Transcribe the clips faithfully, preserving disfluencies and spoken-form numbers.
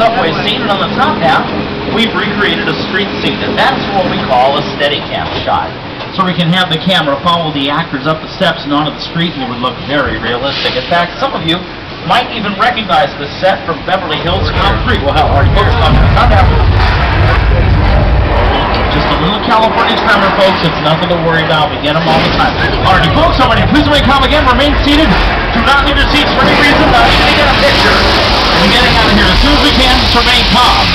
subway scene, and on the top half, we've recreated a street scene, and that's what we call a Steadicam shot. So we can have the camera follow the actors up the steps and onto the street, and it would look very realistic. In fact, some of you might even recognize the set from Beverly Hills Cop three. We'll have Artie Folks on the top half. Just a little California tremor, folks. It's nothing to worry about. We get them all the time. Artie Folks, somebody, please remain calm again. Remain seated. Do not leave your seats for any reason. I'm going to get a picture. We're getting out of here as soon as we can. Just remain calm.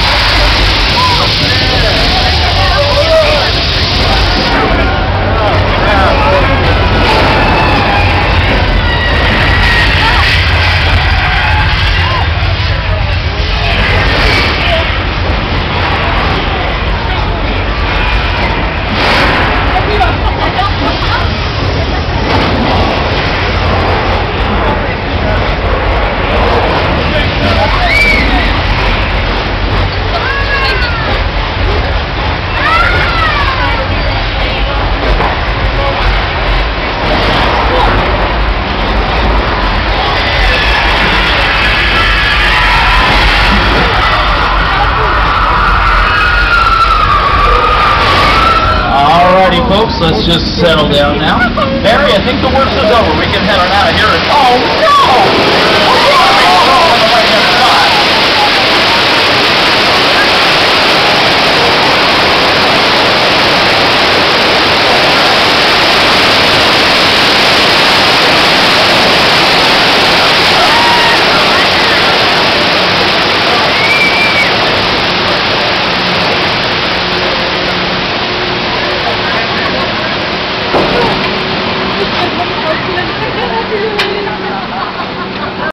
Folks, let's just settle down now. Barry, I think the worst is over. We can head on out of here. And, oh, no!